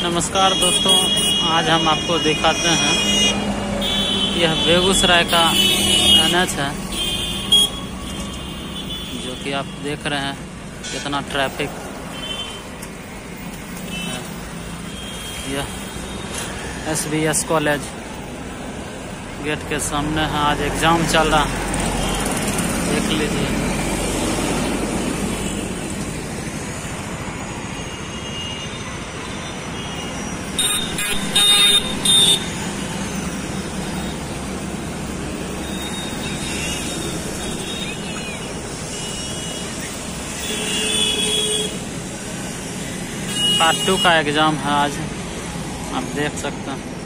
नमस्कार दोस्तों, आज हम आपको दिखाते हैं यह बेगूसराय का NH है, जो कि आप देख रहे हैं कितना ट्रैफिक है। यह SBS कॉलेज गेट के सामने है। आज एग्जाम चल रहा है, देख लीजिए। पार्ट 2 का एग्ज़ाम है आज, आप देख सकते हैं।